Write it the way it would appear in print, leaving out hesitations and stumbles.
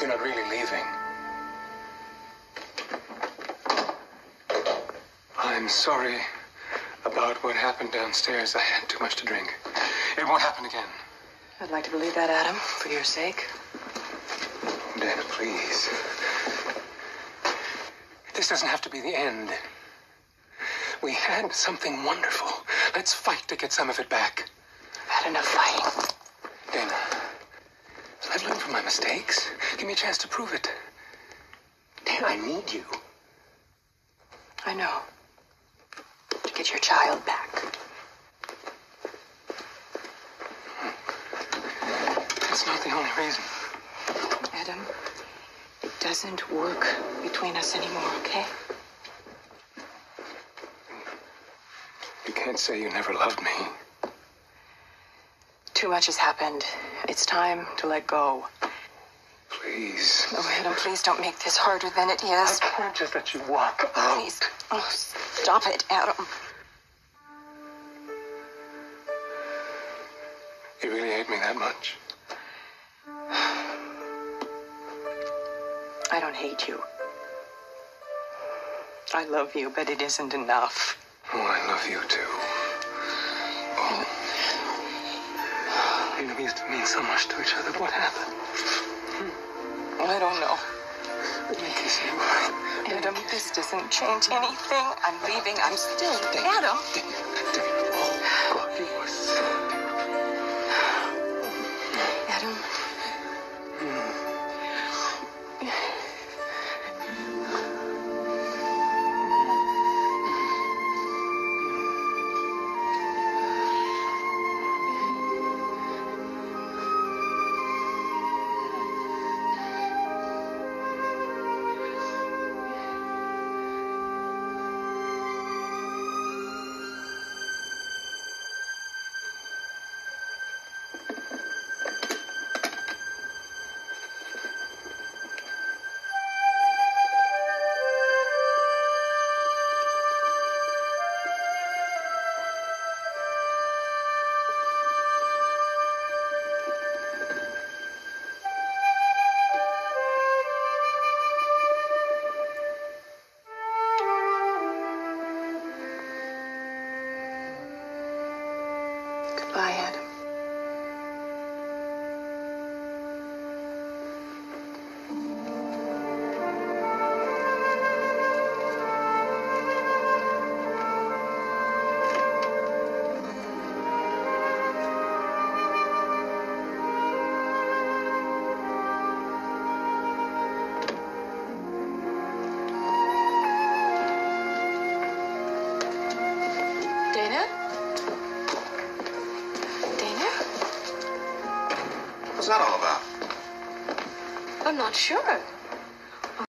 You're not really leaving. I'm sorry about what happened downstairs. I had too much to drink. It won't happen again. I'd like to believe that, Adam, for your sake. Dana, please. This doesn't have to be the end. We had something wonderful. Let's fight to get some of it back. I've had enough fighting. Dana, I've learned from my mistakes. Give me a chance to prove it. Dana, I need you. I know. To get your child back. That's not the only reason. Adam, it doesn't work between us anymore, okay? You can't say you never loved me. Too much has happened. It's time to let go. Please. No, Adam, please don't make this harder than it is. I can't just let you walk out. Please. Oh, stop it, Adam. You really hate me that much? I don't hate you. I love you, but it isn't enough. Oh, I love you too. Oh. You know, we used to mean so much to each other. What happened? I don't know. Let me kiss you. Adam, this doesn't change anything. I'm leaving. I'm still Adam. Oh, God, you are so... Adam. Goodbye, Adam. Dana? What's that all about? I'm not sure.